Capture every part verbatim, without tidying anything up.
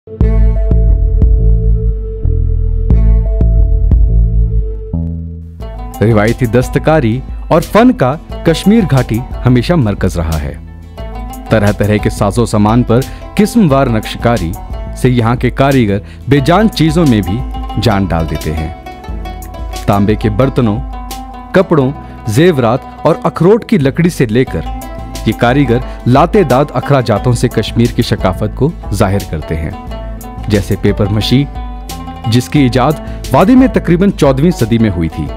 रिवायती दस्तकारी और फन का कश्मीर घाटी हमेशा मरकज रहा है। तरह तरह के साजो सामान पर किस्मवार नक्शकारी से यहाँ के कारीगर बेजान चीजों में भी जान डाल देते हैं। तांबे के बर्तनों, कपड़ों, जेवरात और अखरोट की लकड़ी से लेकर ये कारीगर लातेदाद अखराजातों से कश्मीर की शकाफत को जाहिर करते हैं। जैसे पेपर मशी, जिसकी इजाद वादी में तकरीबन चौदहवीं सदी में हुई थी।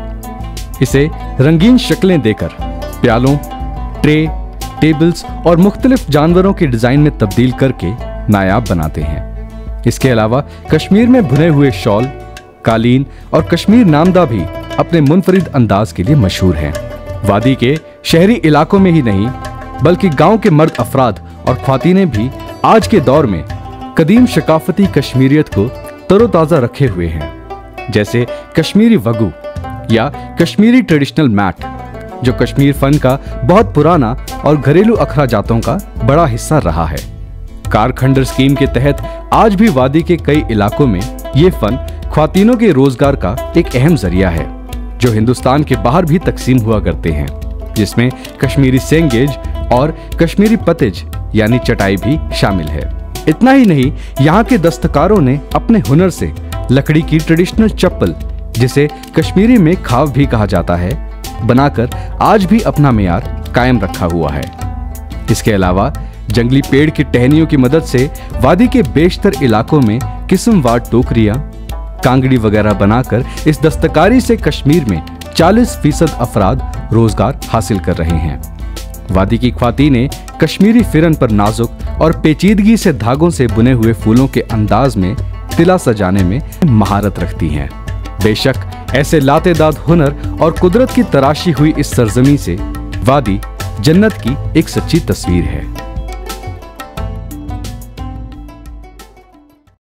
इसे रंगीन शक्लें देकर प्यालों, ट्रे, टेबल्स और मुख्तलिफ जानवरों के डिजाइन में तब्दील करके नायाब बनाते हैं। इसके अलावा कश्मीर में बुने हुए शॉल, कालीन और कश्मीर नामदा भी अपने मुनफरिद अंदाज के लिए मशहूर हैं। वादी के शहरी इलाकों में ही नहीं बल्कि गांव के मर्द अफराद और ख्वातीनें भी आज के दौर में कदीम शकाफती कश्मीरियत को तरोताजा रखे हुए हैं। जैसे कश्मीरी वगू या कश्मीरी ट्रेडिशनल मैट, जो कश्मीर फन का बहुत पुराना और घरेलू अखराजातों का बड़ा हिस्सा रहा है। कारखंडर स्कीम के तहत आज भी वादी के कई इलाकों में ये फन ख्वातीनों के रोजगार का एक अहम जरिया है, जो हिंदुस्तान के बाहर भी तकसीम हुआ करते हैं, जिसमें कश्मीरी सेंगेज और कश्मीरी पतेज यानी चटाई भी शामिल है। इतना ही नहीं, यहाँ के दस्तकारों ने अपने हुनर से लकड़ी की ट्रेडिशनल चप्पल, जिसे कश्मीरी में खाव भी कहा जाता है, बनाकर आज भी अपना मेयार कायम रखा हुआ है। इसके अलावा जंगली पेड़ की टहनियों की मदद से वादी के बेशतर इलाकों में किस्मवार टोकरियां, कांगड़ी वगैरह बनाकर इस दस्तकारी से कश्मीर में चालीस फीसद अफराद रोजगार हासिल कर रहे हैं। वादी की ख्वातीनें कश्मीरी फिरन पर नाजुक और पेचीदगी से धागों से बुने हुए फूलों के अंदाज में तिला सजाने में महारत रखती हैं। बेशक ऐसे लातेदाद हुनर और कुदरत की तराशी हुई इस सरजमी से वादी जन्नत की एक सच्ची तस्वीर है।